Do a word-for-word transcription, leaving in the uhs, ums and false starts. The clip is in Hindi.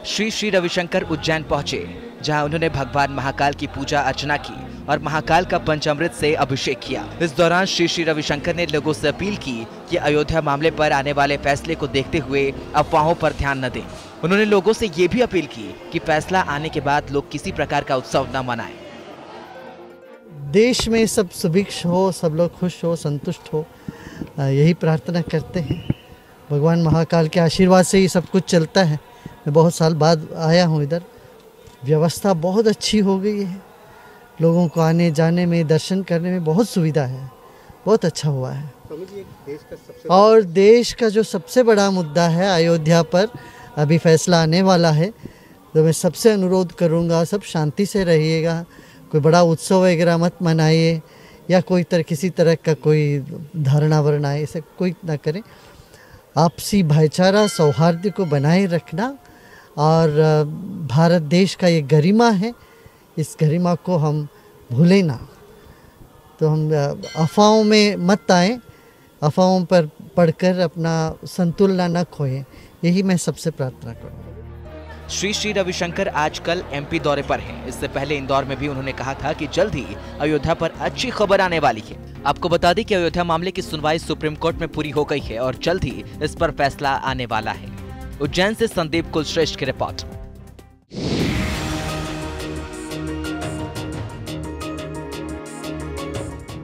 श्री श्री रविशंकर उज्जैन पहुंचे, जहां उन्होंने भगवान महाकाल की पूजा अर्चना की और महाकाल का पंचामृत से अभिषेक किया। इस दौरान श्री श्री रविशंकर ने लोगों से अपील की कि अयोध्या मामले पर आने वाले फैसले को देखते हुए अफवाहों पर ध्यान न दें। उन्होंने लोगों से ये भी अपील की कि फैसला आने के बाद लोग किसी प्रकार का उत्सव न मनाएं। देश में सब सुभिक्ष हो, सब लोग खुश हो, संतुष्ट हो, यही प्रार्थना करते हैं। भगवान महाकाल के आशीर्वाद से ही सब कुछ चलता है। मैं बहुत साल बाद आया हूँ इधर, व्यवस्था बहुत अच्छी हो गई है, लोगों को आने जाने में, दर्शन करने में बहुत सुविधा है, बहुत अच्छा हुआ है। देश का सबसे और देश का जो सबसे बड़ा मुद्दा है अयोध्या पर अभी फैसला आने वाला है, तो मैं सबसे अनुरोध करूँगा, सब शांति से रहिएगा, कोई बड़ा उत्सव वगैरह मत मनाइए या कोई तरह किसी तरह का कोई धारणा वरना ऐसे कोई ना करें। आपसी भाईचारा सौहार्द को बनाए रखना और भारत देश का ये गरिमा है, इस गरिमा को हम भूलें ना। तो हम अफवाहों में मत आएं, अफवाहों पर पढ़कर अपना संतुलन न खोएं, यही मैं सबसे प्रार्थना करूँगा। श्री श्री रविशंकर आजकल एमपी दौरे पर हैं। इससे पहले इंदौर में भी उन्होंने कहा था कि जल्द ही अयोध्या पर अच्छी खबर आने वाली है। आपको बता दें कि अयोध्या मामले की सुनवाई सुप्रीम कोर्ट में पूरी हो गई है और जल्द ही इस पर फैसला आने वाला है। उज्जैन से संदीप कुलश्रेष्ठ की रिपोर्ट।